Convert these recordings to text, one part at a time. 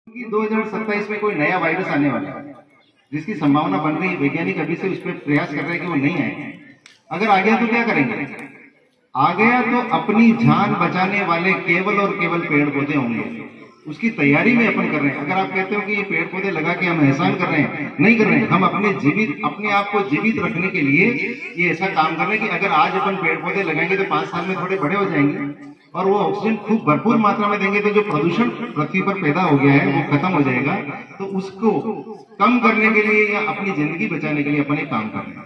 कि 2027 में कोई नया वायरस आने वाला है जिसकी संभावना बन रही है। वैज्ञानिक अभी से उस पर प्रयास कर रहे हैं कि वो नहीं आए। अगर आ गया तो क्या करेंगे? आ गया तो अपनी जान बचाने वाले केवल और केवल पेड़ पौधे होंगे। उसकी तैयारी में अपन कर रहे हैं। अगर आप कहते हो कि ये पेड़ पौधे लगा के हम एहसान कर रहे हैं, नहीं कर रहे हैं। हम अपने आप को जीवित रखने के लिए ये ऐसा काम कर रहे हैं कि अगर आज अपन पेड़ पौधे लगाएंगे तो 5 साल में थोड़े बड़े हो जाएंगे और वो ऑक्सीजन खूब भरपूर मात्रा में देंगे, तो जो प्रदूषण पृथ्वी पर पैदा हो गया है वो खत्म हो जाएगा। तो उसको कम करने के लिए या अपनी जिंदगी बचाने के लिए अपन एक काम कर रहे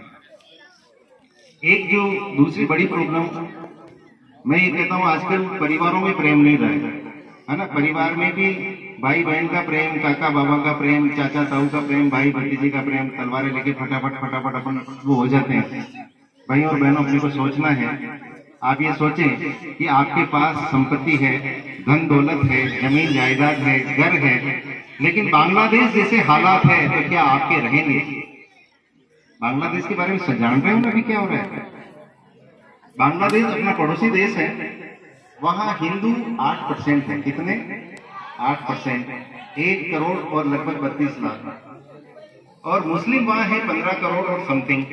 हैं। एक जो दूसरी बड़ी प्रॉब्लम मैं ये कहता हूँ, आजकल परिवारों में प्रेम नहीं रहा है ना। परिवार में भी भाई बहन का प्रेम, काका बाबा का प्रेम, चाचा ताऊ का प्रेम, भाई भतीजे का प्रेम, तलवारें लेके फटाफट अपन वो हो जाते हैं। भाई और बहनों, अपने को सोचना है। आप ये सोचें कि आपके पास संपत्ति है, धन दौलत है, जमीन जायदाद है, घर है, लेकिन बांग्लादेश जैसे हालात है तो क्या आपके रहेंगे? बांग्लादेश के बारे में जान रहे हो ना अभी क्या हो रहा है? बांग्लादेश अपना पड़ोसी देश है। वहां हिंदू 8% है। कितने? 8%। 1 करोड़ और लगभग 32 लाख। और मुस्लिम वहां है 15 करोड़ और समथिंग।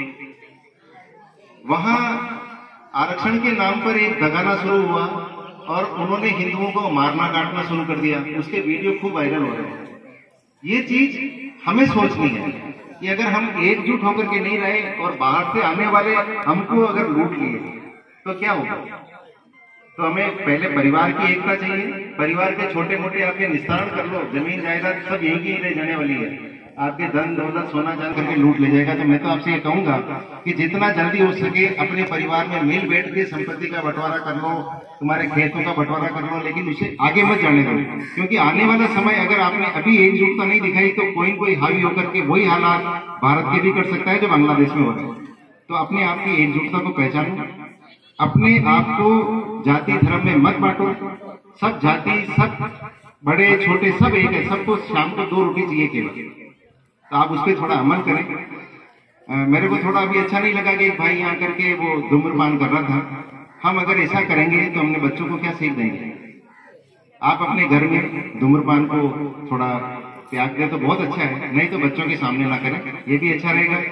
वहां आरक्षण के नाम पर एक दगाना शुरू हुआ और उन्होंने हिंदुओं को मारना काटना शुरू कर दिया। उसके वीडियो खूब वायरल हो रहे हैं। ये चीज हमें सोचनी है कि अगर हम एकजुट होकर के नहीं रहे और बाहर से आने वाले हमको अगर लूट लिए तो क्या होगा? तो हमें पहले परिवार की एकता चाहिए। परिवार के छोटे मोटे आपके निस्तारण कर लो, जमीन जायदाद सब यही की रह जाने वाली है। आपके धन दौलत सोना चांदी करके लूट ले जाएगा। तो मैं तो आपसे ये कहूंगा कि जितना जल्दी हो सके अपने परिवार में मिल बैठ के संपत्ति का बंटवारा कर लो, तुम्हारे खेतों का बंटवारा कर लो, लेकिन उसे आगे मत जाने दो। क्योंकि आने वाला समय अगर आपने अभी एकजुटता नहीं दिखाई तो कोई हावी होकर के वही हालात भारत के भी कर सकता है जो बांग्लादेश में हो रहा है। तो अपने आप की एकजुटता को पहचानो। अपने आप को जाति धर्म में मत बांटो। सब जाति, सब बड़े छोटे सब एक है। सबको शाम को 2 रोटी चाहिए केवल। तो आप उस पर थोड़ा अमल करें। मेरे को थोड़ा अभी अच्छा नहीं लगा कि एक भाई यहाँ करके वो धूम्रपान कर रहा था। हम अगर ऐसा करेंगे तो हमने बच्चों को क्या सीख देंगे? आप अपने घर में धूम्रपान को थोड़ा त्याग दें तो बहुत अच्छा है, नहीं तो बच्चों के सामने ना करें, ये भी अच्छा रहेगा।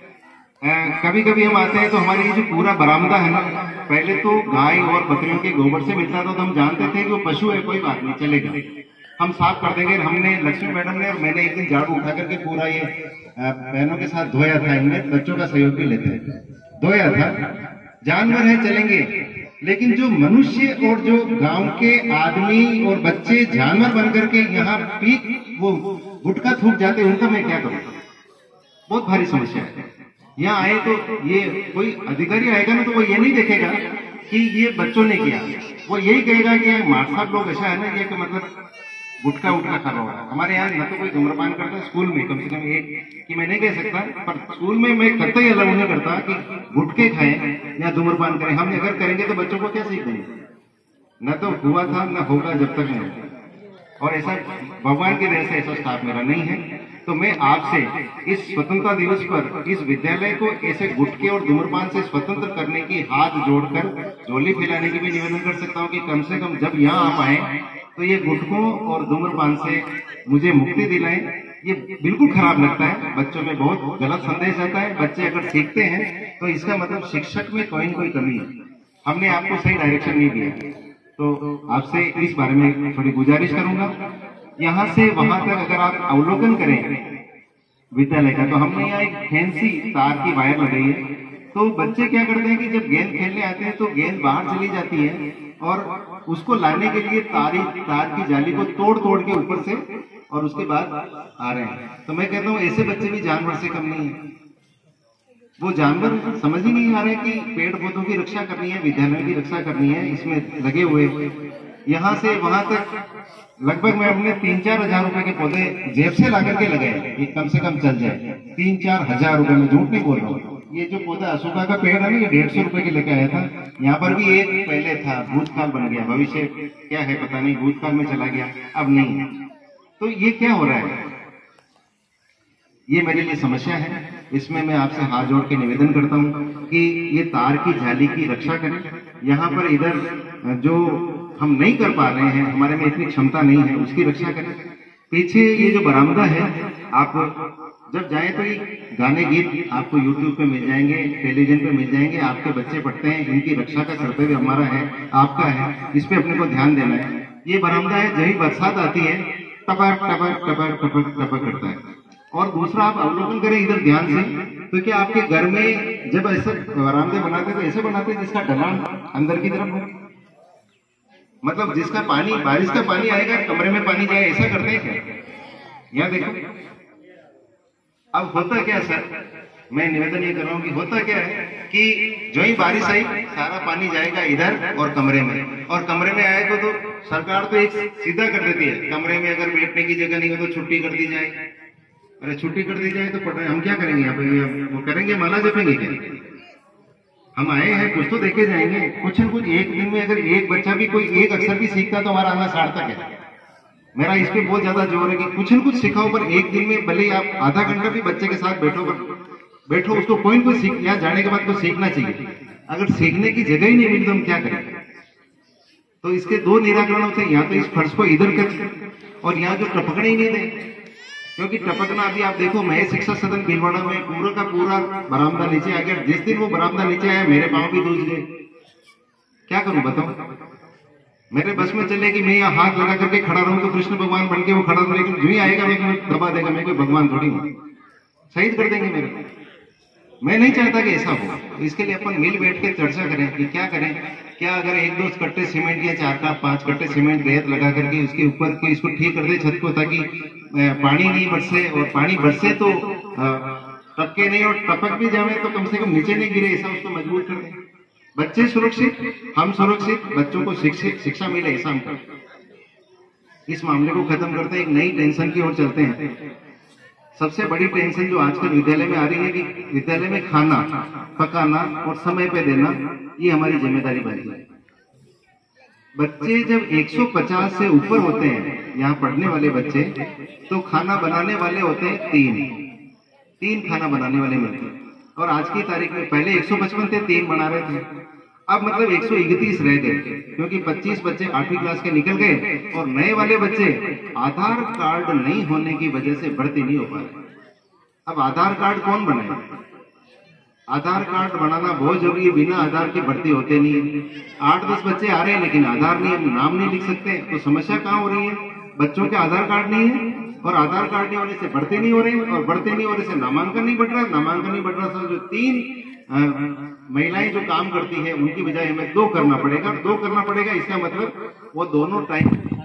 कभी कभी हम आते हैं तो हमारे ये जो पूरा बरामदा है ना, पहले तो गाय और बकरियों के गोबर से मिलता था तो हम जानते थे कि वो पशु है, कोई बात नहीं चलेगा, हम साफ कर देंगे। हमने, लक्ष्मी मैडम ने और मैंने एक दिन झाड़ू उठा करके पूरा ये बहनों के साथ धोया था। इनमें बच्चों का सहयोग भी लेते हैं, धोया था। जानवर है चलेंगे, लेकिन जो मनुष्य और जो गांव के आदमी और बच्चे जानवर बन करके यहाँ वो गुटखा थूक जाते हैं, उनका मैं क्या करूँ? बहुत भारी समस्या है। यहाँ आए तो ये कोई अधिकारी आएगा ना तो वो ये नहीं देखेगा कि ये बच्चों ने किया, वो यही कहेगा कि मार साहब लोग ऐसा है ना, ये मतलब गुटखा उठा खा रहा है। हमारे यहाँ न तो कोई धूम्रपान करता, स्कूल में कम से कम एक कि मैं नहीं कह सकता, पर स्कूल में मैं करता ही अलग नहीं करता कि गुटखे खाएं या धूम्रपान करें। हम अगर करेंगे तो बच्चों को क्या सीख देंगे? न तो हुआ था न होगा जब तक नहीं। और ऐसा भगवान की दया से ऐसा स्टाफ मेरा नहीं है। तो मैं आपसे इस स्वतंत्रता दिवस पर इस विद्यालय को ऐसे गुटखे और धूम्रपान से स्वतंत्र करने की हाथ जोड़कर झोली फैलाने की भी निवेदन कर सकता हूँ कि कम से कम जब यहाँ आप आए तो ये गुटखों और धूम्रपान से मुझे मुक्ति दिलाएं। ये बिल्कुल खराब लगता है, बच्चों में बहुत गलत संदेश जाता है। बच्चे अगर सीखते हैं तो इसका मतलब शिक्षक में कोई न कोई कमी है, हमने आपको सही डायरेक्शन नहीं दिया। तो आपसे इस बारे में थोड़ी गुजारिश करूंगा। यहाँ से वहां तक अगर आप अवलोकन करें विद्यालय का, तो हमने यहाँ एक फैंसी तार की वायर लगाई है। तो बच्चे क्या करते हैं कि जब गेंद खेलने आते हैं तो गेंद बाहर चली जाती है और उसको लाने के लिए तार की जाली को तोड़ के ऊपर से और उसके बाद आ रहे हैं। तो मैं कहता हूँ ऐसे बच्चे भी जानवर से कम नहीं है। वो जानवर समझ ही नहीं आ रहे कि पेड़ पौधों की रक्षा करनी है, विद्यालयों की रक्षा करनी है, इसमें लगे हुए। यहाँ से वहां तक लगभग मैं अपने 3-4 हजार रुपए के पौधे जेब से ला करके लगाए कि कम से कम चल जाए। 3-4 हजार रुपए में झूठ नहीं बोल रहा हूँ। ये जो पौधा अशोका का पेड़ है ना, ये 150 रुपए के लेके आया था। यहाँ पर भी एक पहले था, भूतकाल बन गया, भविष्य क्या है पता नहीं, भूतकाल में चला गया, अब नहीं। तो ये क्या हो रहा है? ये मेरे लिए समस्या है। इसमें मैं आपसे हाथ जोड़ के निवेदन करता हूँ कि ये तार की जाली की रक्षा करें। यहाँ पर इधर जो हम नहीं कर पा रहे हैं, हमारे में इतनी क्षमता नहीं है, उसकी रक्षा करें। पीछे ये जो बरामदा है, आप जब जाएं तो ये गाने गीत आपको यूट्यूब पे मिल जाएंगे, टेलीविजन पे मिल जाएंगे। आपके बच्चे पढ़ते हैं, इनकी रक्षा का कर्तव्य हमारा है, आपका है, इस पे अपने को ध्यान देना है। ये बरामदा है, जब ही बरसात आती है टपक टपक टपक टपक टपक करता है। और दूसरा, आप अवलोकन करें इधर ध्यान से, तो क्या आपके घर में जब ऐसे बरामदे बनाते तो ऐसे बनाते जिसका ढलान अंदर की तरफ हो, मतलब जिसका पानी, बारिश का पानी आएगा कमरे में पानी जाए, ऐसा करते हैं क्या? यहाँ देखो, अब होता क्या सर, मैं निवेदन ये कर रहा हूँ कि होता क्या है कि जो ही बारिश आई सारा पानी जाएगा इधर और कमरे में, और कमरे में आएगा तो सरकार तो एक सीधा कर देती है, कमरे में अगर बैठने की जगह नहीं हो तो छुट्टी कर दी जाए। अरे छुट्टी कर दी जाए तो पढ़ रहे हम क्या करेंगे यहाँ पे? वो करेंगे, माला जपेंगे क्या? हम आए हैं, कुछ तो देखे जाएंगे, कुछ न कुछ। एक दिन में अगर एक बच्चा भी कोई एक अक्षर भी सीखता तो हमारा आना सार्थक है। मेरा इस पे बहुत ज्यादा जोर है कि कुछ न कुछ सिखाओ, पर एक दिन में भले आप आधा घंटा भी बच्चे के साथ बैठो, उसको कोई न कोई सीख, यहाँ जाने के बाद कुछ सीखना चाहिए। अगर सीखने की जगह ही नहीं मिली तो हम क्या करें? तो इसके दो निराकरण होते हैं, या तो इस फर्श को इधर कर, और यहाँ जो टपकने ही नहीं दे, क्योंकि टपकना अभी आप देखो, मैं शिक्षा सदन भीलवाड़ा में पूरा का पूरा बरामदा नीचे आ गया। जिस दिन वो बरामदा नीचे आया मेरे पांव भी दूज गए। क्या करूं बताओ? मेरे बस में चले कि मैं यहाँ हाथ लगा करके खड़ा रहूं तो कृष्ण भगवान बन के वो खड़ा, लेकिन जो ही आएगा मैं दबा देगा, मैं कोई भगवान थोड़ी हूं, शहीद कर देंगे मेरे को। मैं नहीं चाहता कि ऐसा हो। तो इसके लिए अपन मिल बैठ के चर्चा करें कि क्या करें। क्या अगर एक दो कट्टे सीमेंट या 4-5 कट्टे सीमेंट रेत लगा करके उसके ऊपर के इसको ठीक कर दे छत को, ताकि पानी नहीं बरसे, और पानी बरसे तो टपके नहीं, और टपक भी जाए तो कम से कम नीचे नहीं गिरे, ऐसा उसको मजबूत कर दें। बच्चे सुरक्षित, हम सुरक्षित, बच्चों को शिक्षा मिले, ऐसा हम करते। इस मामले को खत्म करते हैं, एक नई टेंशन की ओर चलते हैं। सबसे बड़ी टेंशन जो आजकल विद्यालय में आ रही है कि विद्यालय में खाना पकाना और समय पे देना, ये हमारी जिम्मेदारी बन गई है। बच्चे जब 150 से ऊपर होते हैं यहाँ पढ़ने वाले बच्चे, तो खाना बनाने वाले होते हैं तीन खाना बनाने वाले मिलते हैं। और आज की तारीख में, पहले 155 थे, 3 बना रहे थे, अब मतलब 131 रह गए, क्योंकि 25 बच्चे 8वीं क्लास के निकल गए, और नए वाले बच्चे आधार कार्ड नहीं होने की वजह से भर्ती नहीं हो पा रहे। अब आधार कार्ड कौन बनाए? आधार कार्ड बनाना बहुत जरूरी है, बिना आधार के भर्ती होते नहीं। 8-10 बच्चे आ रहे हैं लेकिन आधार नहीं, नाम नहीं लिख सकते, तो समस्या कहाँ हो रही है? बच्चों के आधार कार्ड नहीं है, और आधार कार्ड नहीं होने से भर्ती नहीं हो रही, और भर्ती नहीं होने से नामांकन नहीं बढ़ रहा, नामांकन नहीं बढ़ रहा। तो जो 3 महिलाएं जो काम करती है उनकी बजाय हमें 2 करना पड़ेगा। 2 करना पड़ेगा, इसका मतलब वो दोनों टाइम